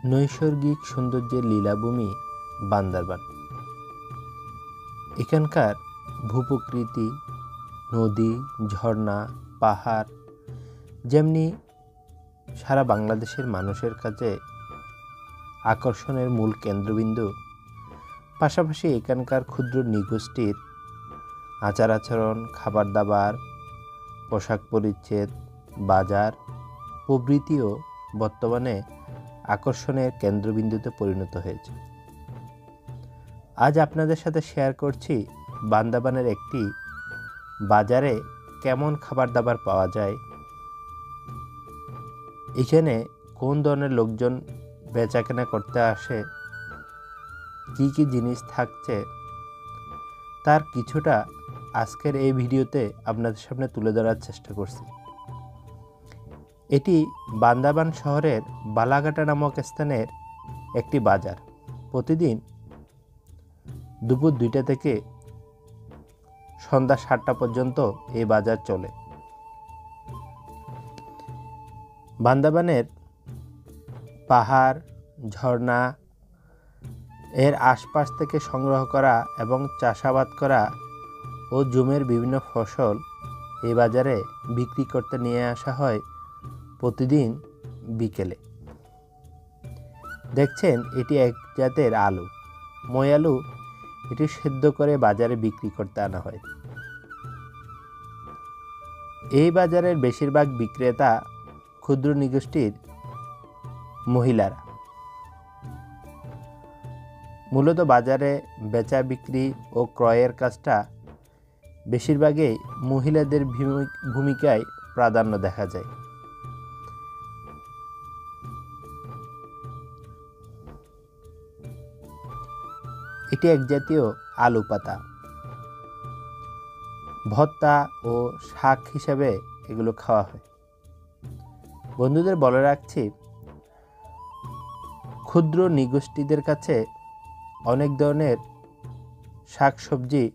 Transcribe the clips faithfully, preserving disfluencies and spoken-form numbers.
নৈসর্গিক সৌন্দর্যের লীলাভূমি বান্দরবান। এখানকার ভূপ্রকৃতি, নদী, ঝর্ণা, পাহাড় যেমনি সারা বাংলাদেশের মানুষের কাছে আকর্ষণের মূল কেন্দ্রবিন্দু, পাশাপাশি এখানকার ক্ষুদ্র নৃগোষ্ঠীর আচার আচরণ, খাবার দাবার, পোশাক পরিচ্ছদ, বাজার প্রভৃতিও বর্তমানে আকর্ষণের কেন্দ্রবিন্দুতে পরিণত হয়েছে। আজ আপনাদের সাথে শেয়ার করছি বান্দরবানের একটি বাজারে কেমন খাবার দাবার পাওয়া যায়, এখানে কোন ধরনের লোকজন বেচাকেনা করতে আসে, কি কি জিনিস থাকছে, তার কিছুটা আজকের এই ভিডিওতে আপনাদের সামনে তুলে ধরার চেষ্টা করছি। এটি বান্দরবান শহরের বালাঘাটা নামক স্থানের একটি বাজার। প্রতিদিন দুপুর দুইটা থেকে সন্ধ্যা সাতটা পর্যন্ত এই বাজার চলে। বান্দরবানের পাহাড়, ঝর্ণা এর আশপাশ থেকে সংগ্রহ করা এবং চাষাবাদ করা ও জমির বিভিন্ন ফসল এই বাজারে বিক্রি করতে নিয়ে আসা হয় প্রতিদিন বিকেলে। দেখছেন এটি এক জাতের আলু, মই আলু। এটি সেদ্ধ করে বাজারে বিক্রি করতে আনা হয়। এই বাজারের বেশিরভাগ বিক্রেতা ক্ষুদ্র নৃগোষ্ঠীর মহিলারা। মূলত বাজারে বেচা বিক্রি ও ক্রয়ের কাজটা বেশিরভাগই মহিলাদের ভূমিকায় প্রাধান্য দেখা যায়। এটি এক জাতীয় আলু পাতা, ভর্তা ও শাক হিসাবে এগুলো খাওয়া হয়। বন্ধুদের বলে রাখছি, ক্ষুদ্র নৃগোষ্ঠীদের কাছে অনেক ধরনের শাক সবজি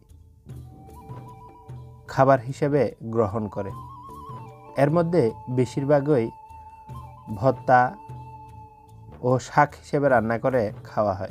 খাবার হিসেবে গ্রহণ করে। এর মধ্যে বেশিরভাগই ভর্তা ও শাক হিসেবে রান্না করে খাওয়া হয়।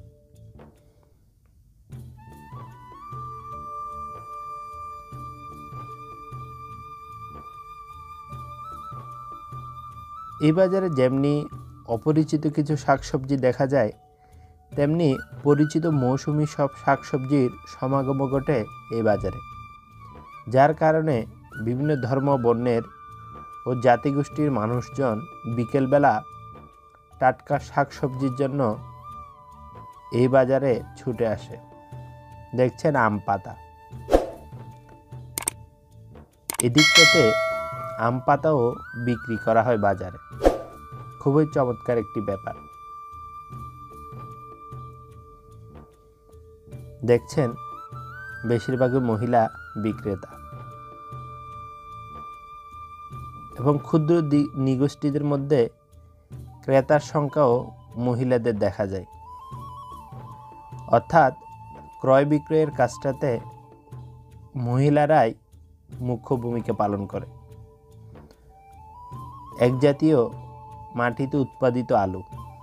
এই বাজারে যেমনি অপরিচিত কিছু শাকসবজি দেখা যায়, তেমনি পরিচিত মৌসুমি সব শাকসবজির সমাগম ঘটে এই বাজারে, যার কারণে বিভিন্ন ধর্ম, বর্ণের ও জাতিগোষ্ঠীর মানুষজন বিকেলবেলা টাটকা শাকসবজির জন্য এই বাজারে ছুটে আসে। দেখছেন আম পাতা, এদিকটাতে আম পাতাও বিক্রি করা হয় বাজারে। খুবই চমৎকার একটি ব্যাপার। দেখছেন বেশিরভাগই মহিলা বিক্রেতা এবং ক্ষুদ্র নৃগোষ্ঠীদের মধ্যে ক্রেতার সংখ্যাও মহিলাদের দেখা যায়। অর্থাৎ ক্রয় বিক্রয়ের কাজটাতে মহিলারাই মুখ্য ভূমিকা পালন করে। এক জাতীয় মাটিতে উৎপাদিত আলু।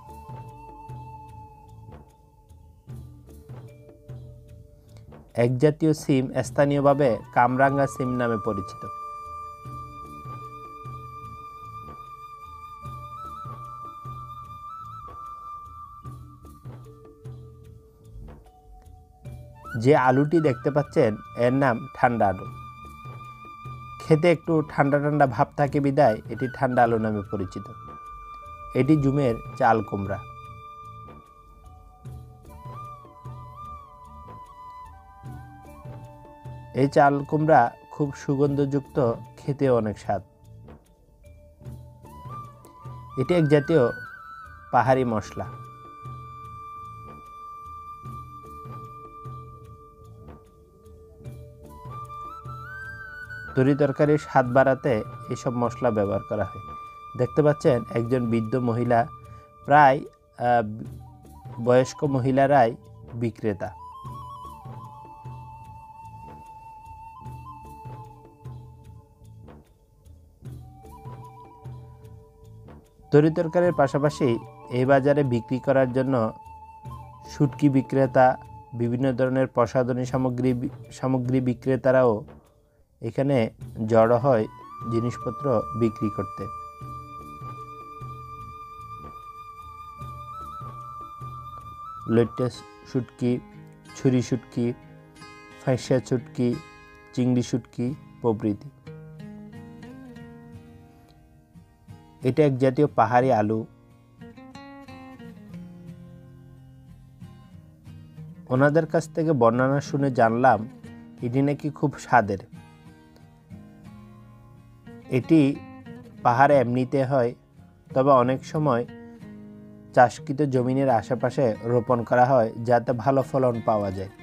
এক জাতীয় সিম স্থানীয়ভাবে কামরাঙ্গা সিম নামে পরিচিত। যে আলুটি দেখতে পাচ্ছেন এর নাম ঠান্ডা আলু। খেতে একটু ঠান্ডা ঠান্ডা ভাব থাকে বিদায় এটি ঠান্ডা আলু নামে পরিচিত। এটি জুমের চাল কুমড়া। এই চাল কুমড়া খুব সুগন্ধযুক্ত, খেতে অনেক স্বাদ। এটি এক জাতীয় পাহাড়ি মশলা। তরি তরকারির স্বাদ বাড়াতে এইসব মশলা ব্যবহার করা হয়। দেখতে পাচ্ছেন একজন বৃদ্ধ মহিলা, প্রায় বয়স্ক মহিলারাই বিক্রেতা। তরিতরকারির পাশাপাশি এই বাজারে বিক্রি করার জন্য শুটকি বিক্রেতা, বিভিন্ন ধরনের প্রসাধনী সামগ্রী সামগ্রী বিক্রেতারাও এখানে জড়ো হয় জিনিসপত্র বিক্রি করতে। লইট্টা শুটকি, ছুরি শুটকি, ফাঁসিয়া শুটকি, চিংড়ি শুটকি প্রভৃতি। এটা এক জাতীয় পাহাড়ি আলু। ওনাদের কাছ থেকে বর্ণনা শুনে জানলাম এটি নাকি খুব স্বাদের। এটি পাহাড়ে এমনিতে হয়, তবে অনেক সময় চাষকৃত জমিনের আশেপাশে রোপণ করা হয় যাতে ভালো ফলন পাওয়া যায়।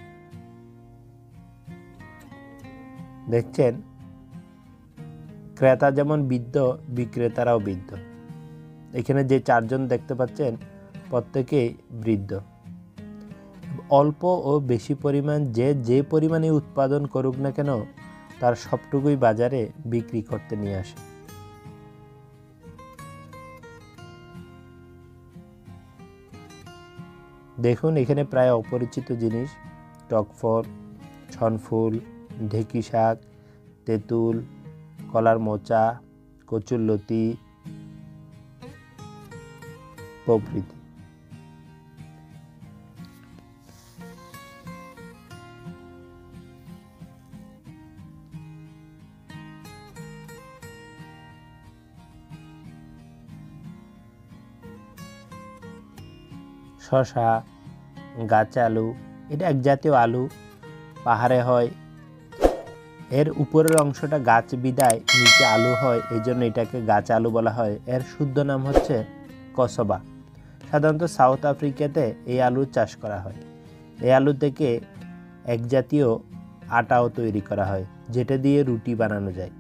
দেখছেন, ক্রেতা যেমন বৃদ্ধ, বিক্রেতারাও বৃদ্ধ। এখানে যে চারজন দেখতে পাচ্ছেন প্রত্যেকেই বৃদ্ধ। অল্প ও বেশি পরিমাণ যে যে পরিমাণে উৎপাদন করুক না কেন, তার সবটুকুই বাজারে বিক্রি করতে নিয়ে আসে। দেখুন, এখানে প্রায় অপরিচিত জিনিস, টকফল, ছনফুল, ঢেঁকি শাক, তেঁতুল, কলার মোচা, কচুরলতি প্রভৃতি। শসা, গাছে আলু, এটা এক জাতীয় আলু, পাহাড়ে হয়। এর উপরের অংশটা গাছ বিদায় নিচে আলু হয়, এই জন্য এটাকে গাছ আলু বলা হয়। এর শুদ্ধ নাম হচ্ছে কসবা। সাধারণত সাউথ আফ্রিকাতে এই আলুর চাষ করা হয়। এই আলু থেকে এক জাতীয় আটাও তৈরি করা হয়, যেটা দিয়ে রুটি বানানো যায়।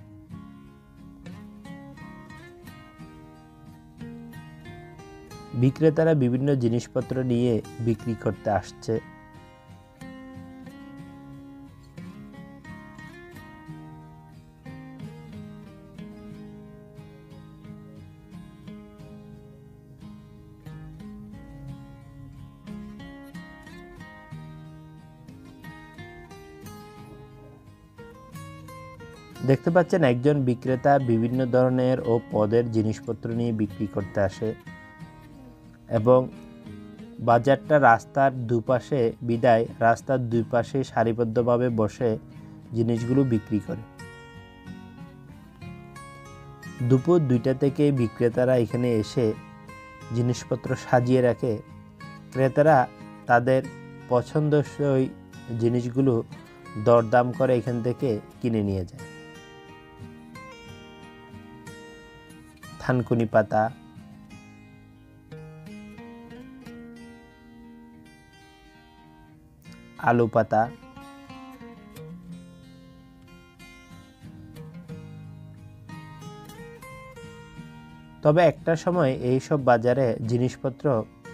বিক্রেতারা বিভিন্ন জিনিসপত্র নিয়ে বিক্রি করতে আসছে। দেখতে পাচ্ছেন একজন বিক্রেতা বিভিন্ন ধরনের ও পদের জিনিসপত্র নিয়ে বিক্রি করতে আসে এবং বাজারটা রাস্তার দুপাশে বিদায় রাস্তার দুই পাশে সারিবদ্ধভাবে বসে জিনিসগুলো বিক্রি করে। দুপুর দুইটা থেকে বিক্রেতারা এখানে এসে জিনিসপত্র সাজিয়ে রাখে। ক্রেতারা তাদের পছন্দসই জিনিসগুলো দরদাম করে এখান থেকে কিনে নিয়ে যায়। থানকুনি পাতা, আলু পাতা, তবে একটা সময় এই সব বাজারে জিনিসপত্র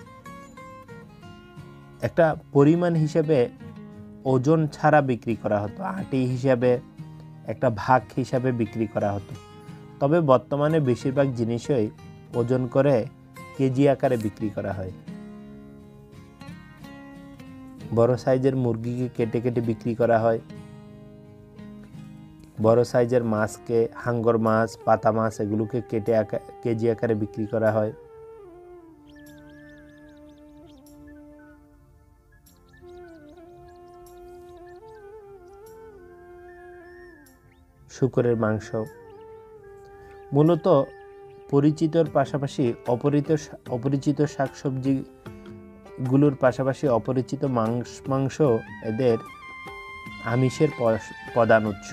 একটা পরিমাণ হিসেবে ওজন ছাড়া বিক্রি করা হতো, আটি হিসাবে একটা ভাগ হিসাবে বিক্রি করা হতো। তবে বর্তমানে বেশিরভাগ জিনিসই ওজন করে কেজি আকারে বিক্রি করা হয়। বড় সাইজের মুরগিকে কেটে কেটে বিক্রি করা হয়, বড় সাইজের মাছকে, হাঙ্গর মাছ, পাতা মাছ, এগুলোকে কেটে কেজি আকারে বিক্রি করা হয়। শুকরের মাংস। মূলত পরিচিতর পাশাপাশি অপরিচিত অপরিচিত শাকসবজিগুলোর পাশাপাশি অপরিচিত মাংস মাংস এদের আমিষের প্রধান উৎস।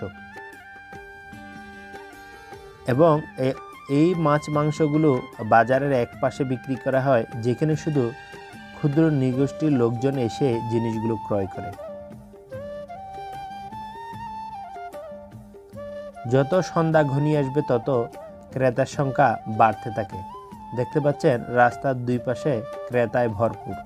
এবং এই মাছ মাংসগুলো বাজারের এক পাশে বিক্রি করা হয়, যেখানে শুধু ক্ষুদ্র নৃগোষ্ঠীর লোকজন এসে জিনিসগুলো ক্রয় করে। যত সন্ধ্যা ঘনিয়ে আসবে তত ক্রেতার সংখ্যা বাড়তে থাকে। দেখতে পাচ্ছেন রাস্তার দুই পাশে ক্রেতায় ভরপুর।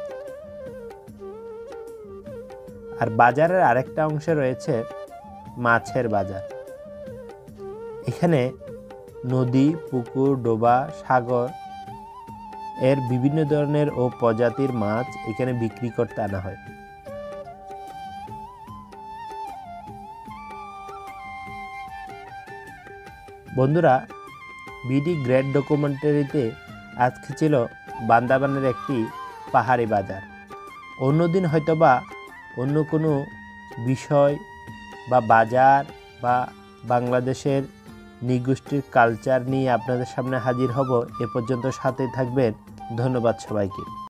আর বাজারের আরেকটা অংশে রয়েছে মাছের বাজার। এখানে নদী, পুকুর, ডোবা, সাগর এর বিভিন্ন ধরনের ও প্রজাতির মাছ এখানে বিক্রি করতে আনা হয়। বন্ধুরা, বিডি গ্রেট ডকুমেন্টারিতে আজকে ছিল বান্দরবানের একটি পাহাড়ি বাজার। অন্যদিন হয়তোবা অন্য কোনো বিষয় বা বাজার বা বাংলাদেশের নৃগোষ্ঠীর কালচার নিয়ে আপনাদের সামনে হাজির হব। এ পর্যন্ত সাথে থাকবেন। ধন্যবাদ সবাইকে।